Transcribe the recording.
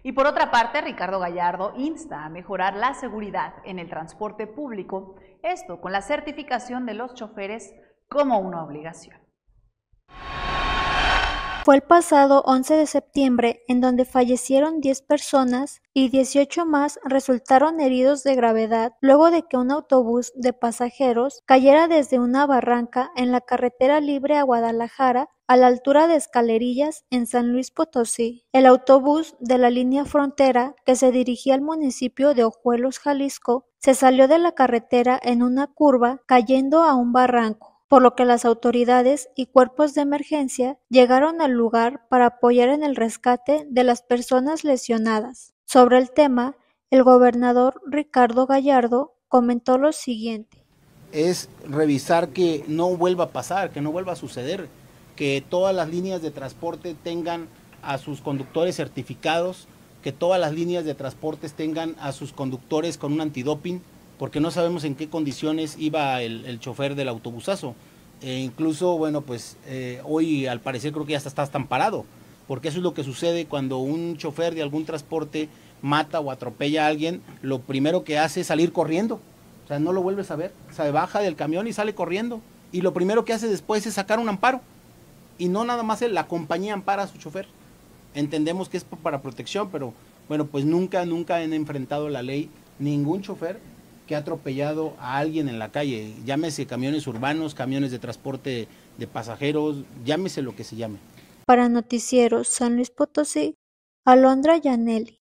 Y por otra parte, Ricardo Gallardo insta a mejorar la seguridad en el transporte público, esto con la certificación de los choferes como una obligación. Fue el pasado 11 de septiembre en donde fallecieron 10 personas y 18 más resultaron heridos de gravedad luego de que un autobús de pasajeros cayera desde una barranca en la carretera libre a Guadalajara a la altura de Escalerillas en San Luis Potosí. El autobús de la línea Frontera que se dirigía al municipio de Ojuelos, Jalisco, se salió de la carretera en una curva cayendo a un barranco, por lo que las autoridades y cuerpos de emergencia llegaron al lugar para apoyar en el rescate de las personas lesionadas. Sobre el tema, el gobernador Ricardo Gallardo comentó lo siguiente. Es revisar que no vuelva a pasar, que no vuelva a suceder, que todas las líneas de transporte tengan a sus conductores certificados, que todas las líneas de transporte tengan a sus conductores con un antidoping, porque no sabemos en qué condiciones iba el chofer del autobusazo. Incluso, bueno, pues hoy al parecer creo que ya está parado, porque eso es lo que sucede cuando un chofer de algún transporte mata o atropella a alguien, lo primero que hace es salir corriendo, o sea, no lo vuelves a ver, se baja del camión y sale corriendo, y lo primero que hace después es sacar un amparo, y no nada más él, la compañía ampara a su chofer. Entendemos que es para protección, pero bueno, pues nunca han enfrentado la ley ningún chofer que ha atropellado a alguien en la calle, llámese camiones urbanos, camiones de transporte de pasajeros, llámese lo que se llame. Para Noticieros San Luis Potosí, Alondra Yaneli.